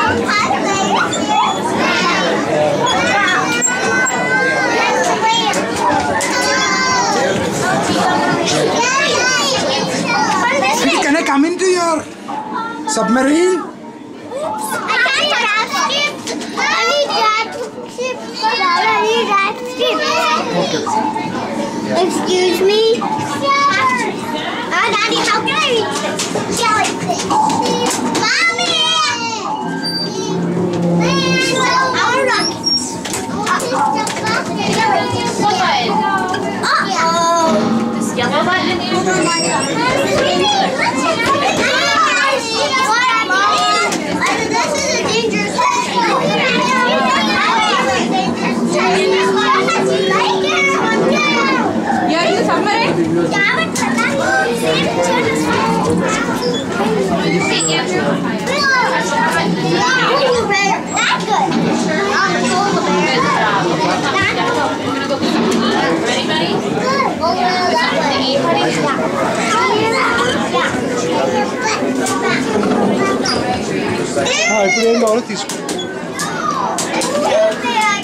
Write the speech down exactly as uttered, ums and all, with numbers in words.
Can I come into your submarine? I can't drive ship. I need drive ship. I need drive ship. Excuse me? Oh, Daddy, how can I reach this jellyfish? Mommy! Our rockets. Uh-oh. Uh-oh. This yellow button? This is a dangerous Yeah, you submarine? That's good. Ready, buddy? Ah, ఇప్పుడు ఏం కావాలో తీసుకో.